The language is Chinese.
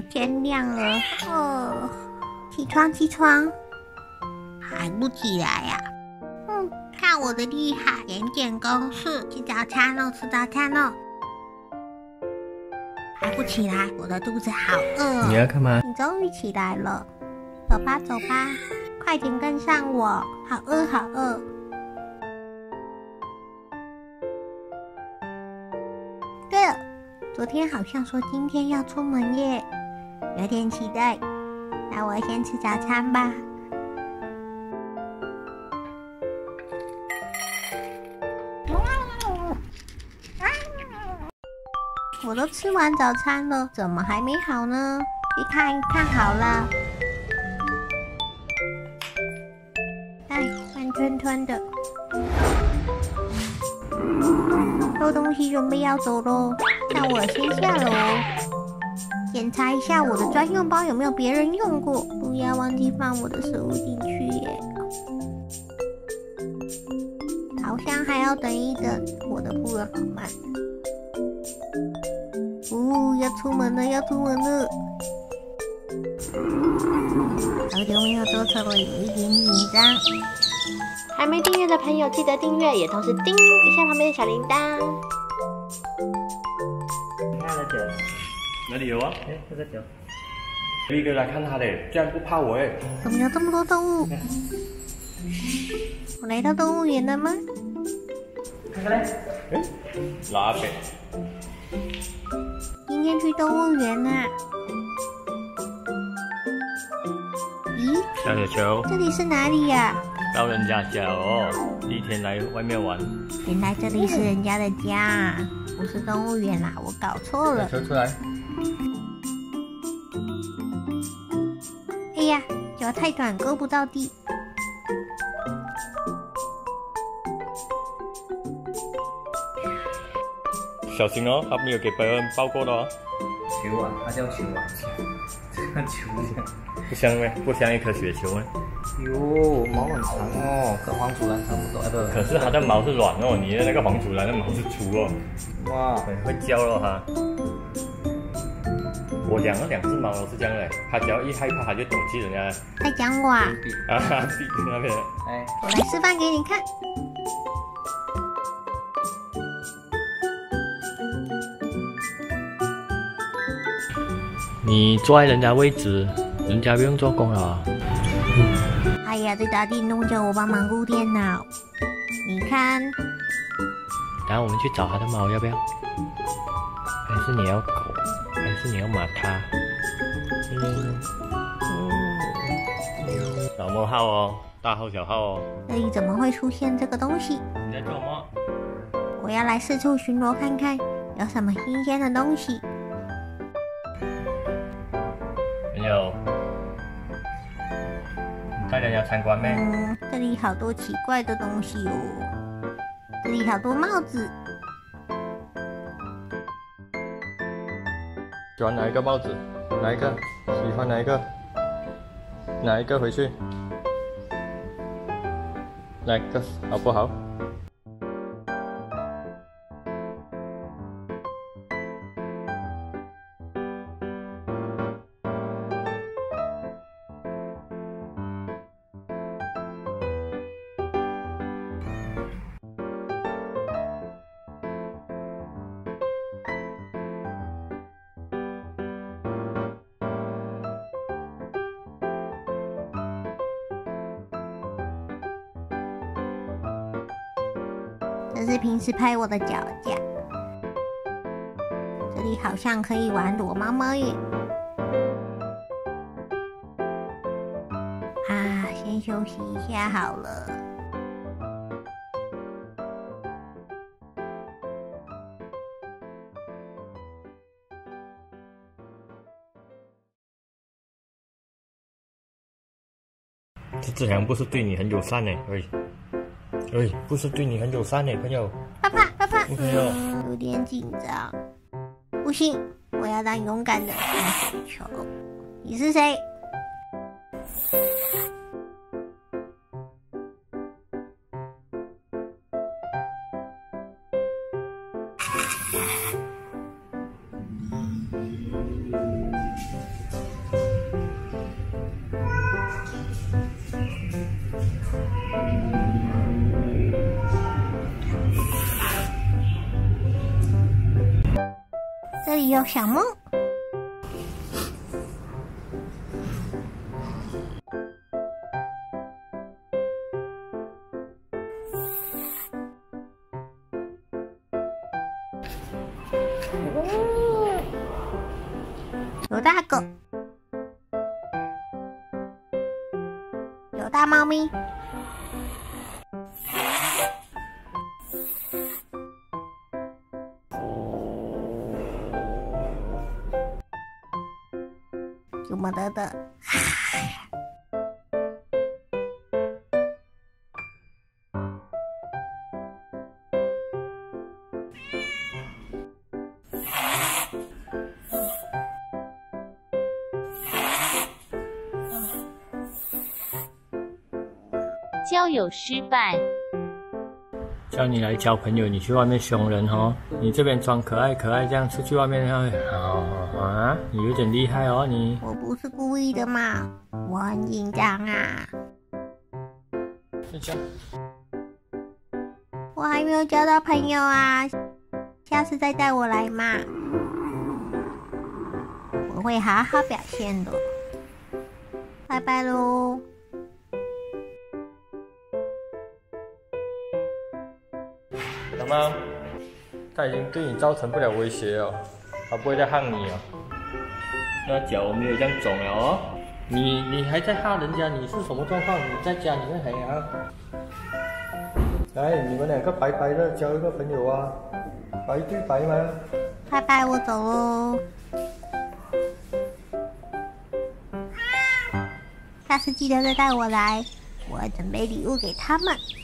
天亮了。起床起床，还不起来呀？看我的厉害，点点公式，吃早餐喽，吃早餐喽。还不起来，我的肚子好饿。 你要干嘛？ 你终于起来了，走吧走吧，快点跟上我，好饿好饿。对了，昨天好像说今天要出门耶，有点期待。那我先吃早餐吧。我都吃完早餐了，怎么还没好呢？一看好了，哎，慢吞吞的。收东西准备要走咯，那我先下楼，检查一下我的专用包有没有别人用过，不要忘记放我的食物进去耶。好像还要等一等，我的仆人好慢。要出门了，要出门了。好久没有坐车了，有一点紧张。 还没订阅的朋友记得订阅，也同时叮一下旁边的小铃铛。 你看了酒，哪里有啊？哎，这个酒。有一个来看他的，居然不怕我哎！ 怎么有这么多动物？我来到动物园了吗？ 看看嘞，哎，拉菲。 今天去动物园啊。咦， 小球球， 这里是哪里呀？ 到人家家哦，第一天来外面玩。 原来这里是人家的家，不是动物园啦，我搞错了。 球出来。 哎呀，脚太短，够不到地。 小心哦，他没有给别人抱过的哦。 球啊，它叫球啊，像球一样。 不像咩？不像一颗雪球咩？ 哟，毛很长哦，跟黄鼠狼差不多。不， 可是它的毛是软哦，你的那个黄鼠狼的毛是粗哦。 哇， 会叫咯哈。我养了2只猫都是这样的，它只要一害怕，它就躲去人家。 在讲我啊？ 啊，壁那边。 哎， 我来示范给你看。 你坐在人家位置，人家不用做工了。 哎呀，这打电动叫我帮忙顾电脑。你看， 然后我们去找他的猫，要不要？还是你要狗？还是你要马它？小猫号哦，大号小号哦。 这里怎么会出现这个东西？ 你在做什么？ 我要来四处巡逻看看，有什么新鲜的东西。 没有。你带人家参观没？ 这里好多奇怪的东西哦。这里好多帽子。 喜欢哪一个帽子？哪一个？喜欢哪一个？哪一个回去？哪个好不好？ 这是平时拍我的脚架。这里好像可以玩躲猫猫耶。啊，先休息一下好了。 这只羊不是对你很友善呢，不是对你很友善呢，朋友。 爸爸， 朋友， 有点紧张。不行，我要当勇敢的雪球。你是谁？ 这里有小木。有大狗，有大猫咪，有么的的。 交友失败。 叫你来交朋友，你去外面凶人哦！你这边装可爱可爱，这样出去外面啊，你有点厉害哦你。 我不是故意的嘛，我很紧张啊。 睡觉。 我还没有交到朋友啊，下次再带我来嘛。我会好好表现的。拜拜喽。 小猫，它已经对你造成不了威胁哦，它不会再害你哦。那脚没有这样肿了哦。你还在吓人家？你是什么状况？你在家里面还啊？来，你们两个白白的交一个朋友啊，白对白吗？ 拜拜，我走喽。下次记得再带我来，我准备礼物给他们。